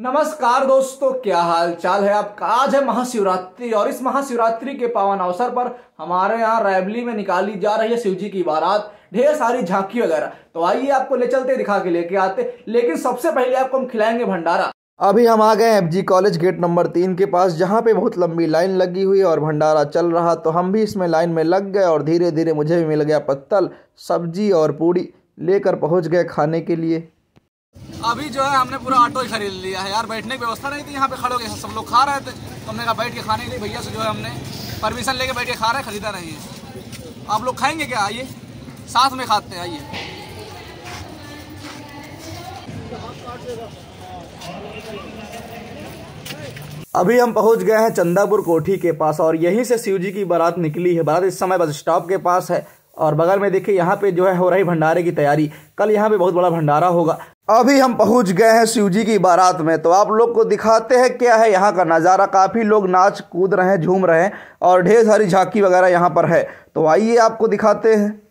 नमस्कार दोस्तों, क्या हाल चाल है आपका। आज है महाशिवरात्रि और इस महाशिवरात्रि के पावन अवसर पर हमारे यहाँ रायबली में निकाली जा रही है शिवजी की बारात, ढेर सारी झांकी वगैरह। तो आइए आपको ले चलते, दिखा के लेके आते, लेकिन सबसे पहले आपको हम खिलाएंगे भंडारा। अभी हम आ गए FG कॉलेज गेट नंबर 3 के पास, जहाँ पे बहुत लंबी लाइन लगी हुई है और भंडारा चल रहा। तो हम भी इसमें लाइन में लग गए और धीरे धीरे मुझे भी मिल गया पत्तल, सब्जी और पूड़ी, लेकर पहुँच गए खाने के लिए। अभी जो है हमने पूरा ऑटो ही खरीद लिया है यार, बैठने की व्यवस्था नहीं थी, यहाँ पे खड़े हो गए सब लोग खा रहे थे, तो हमने कहा बैठ के खाने के लिए भैया से जो है हमने परमिशन लेके बैठ के खा रहे हैं, खरीदा नहीं है। आप लोग खाएंगे क्या? आइए साथ में खाते हैं, आइए। अभी हम पहुंच गए हैं चंदापुर कोठी के पास और यहीं से शिवजी की बारात निकली है। बारात इस समय बस स्टॉप के पास है और बगल में देखिए यहाँ पे जो है हो रही भंडारे की तैयारी। कल यहाँ पे बहुत बड़ा भंडारा होगा। अभी हम पहुंच गए हैं शिवजी की बारात में, तो आप लोग को दिखाते हैं क्या है यहाँ का नज़ारा। काफ़ी लोग नाच कूद रहे हैं, झूम रहे हैं और ढेर सारी झांकी वगैरह यहाँ पर है। तो आइए आपको दिखाते हैं।